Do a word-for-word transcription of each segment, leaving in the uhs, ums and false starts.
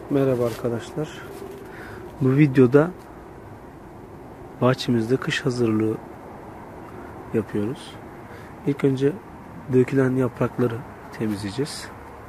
Merhaba arkadaşlar. Bu videoda bahçemizde kış hazırlığı yapıyoruz. İlk önce dökülen yaprakları temizleyeceğiz.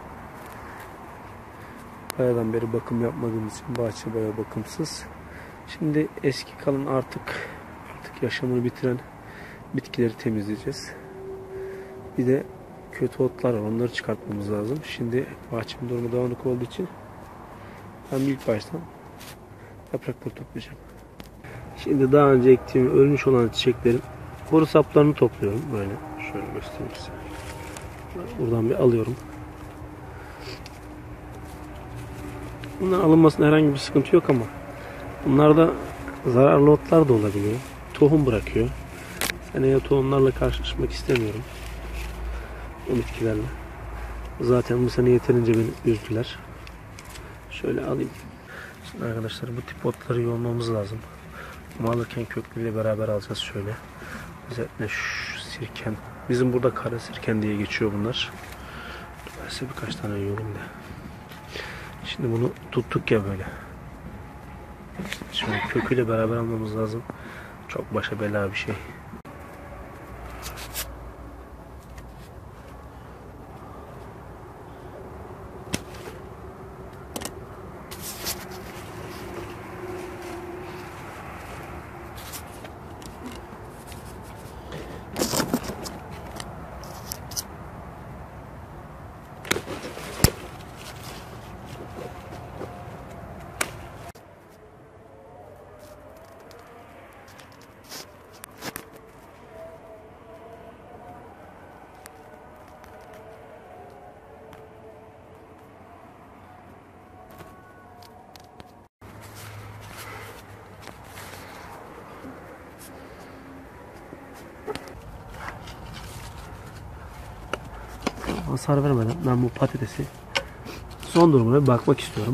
Bayağıdan beri bakım yapmadığımız için bahçe bayağı bakımsız. Şimdi eski kalan artık artık yaşamını bitiren bitkileri temizleyeceğiz. Bir de kötü otlar var, onları çıkartmamız lazım. Şimdi bahçemin durumu dağınık olduğu için ben ilk baştan yaprakları toplayacağım. Şimdi daha önce ektiğim ölmüş olan çiçeklerin kuru saplarını topluyorum. Böyle şöyle göstereyim size. Buradan bir alıyorum. Bunların alınmasında herhangi bir sıkıntı yok ama bunlarda zararlı otlar da olabiliyor. Tohum bırakıyor. Seneye tohumlarla karşılaşmak istemiyorum. O bitkilerle. Zaten bu sene yeterince beni üzdüler. Şöyle alayım. Şimdi arkadaşlar bu tip otları yolmamız lazım. Ama alırken köklüyle beraber alacağız şöyle. Özellikle şu sirken. Bizim burada kara sirken diye geçiyor bunlar. Ben size birkaç tane yolayım da. Şimdi bunu tuttuk ya böyle. Şimdi köküyle beraber almamız lazım. Çok başa bela bir şey. Hasar vermeden ben bu patatesi son durumuna bir bakmak istiyorum.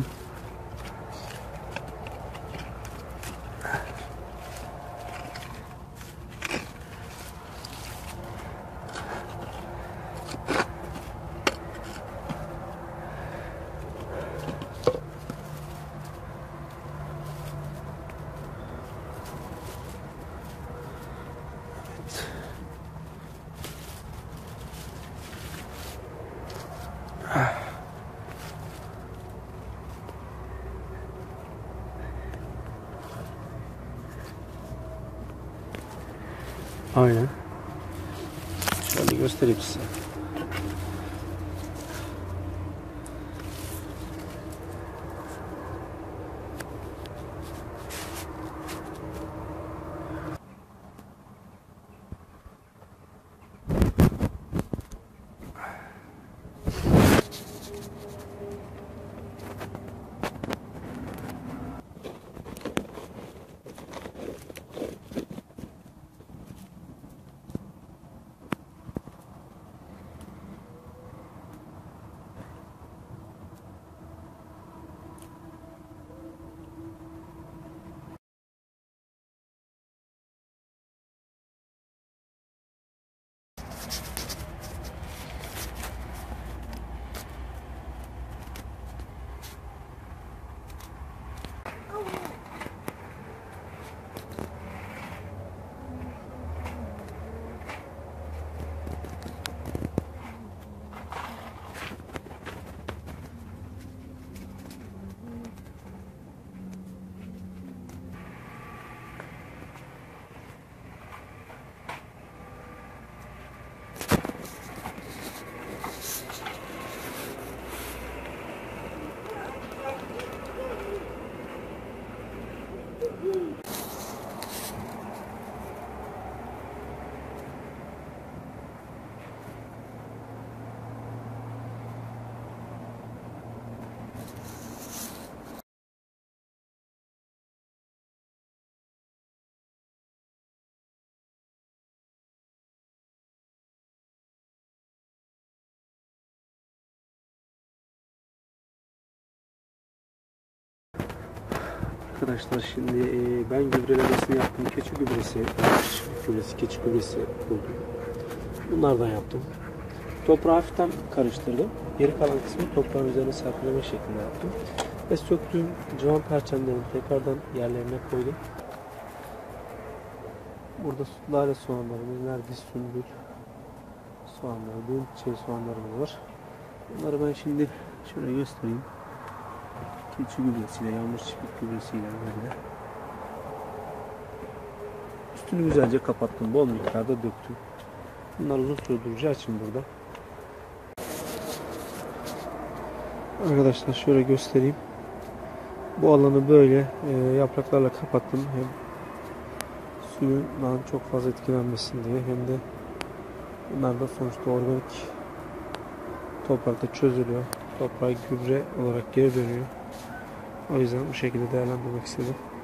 Aynen. Şöyle göstereyim size. Arkadaşlar şimdi e, ben gübrelemesini yaptım. Keçi gübresi, gübresi, keçi gübresi buldum. Bunlardan yaptım. Toprağı hafiften karıştırdım. Geri kalan kısmı toprağın üzerine serpileme şeklinde yaptım. Ve söktüğüm cıvan perçemlerini tekrardan yerlerine koydum. Burada lale soğanlarımız, nergis, sümbül soğanları, büyük şey soğanlarımız var. Bunları ben şimdi şöyle göstereyim. Keçi gübresiyle, yağmur çiftlik gübresiyle böyle. Üstünü güzelce kapattım. Bol miktarda döktüm. Bunlar uzun süre duracağı için burada. Arkadaşlar şöyle göstereyim. Bu alanı böyle e, yapraklarla kapattım. Hem suyundan çok fazla etkilenmesin diye, hem de bunlar da sonuçta organik toprakta çözülüyor. Toprağa gübre olarak geri dönüyor. O yüzden bu şekilde değerlendirmek istedim.